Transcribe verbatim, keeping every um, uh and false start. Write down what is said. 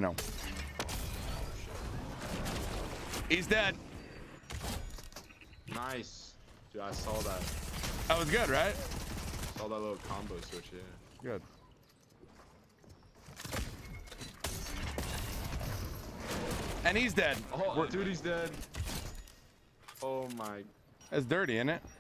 No. He's dead. Nice. Dude, I saw that. That was good, right? Saw that little combo switch, yeah. Good. And he's dead. Oh, dude, he's dead. Oh my. That's dirty, isn't it?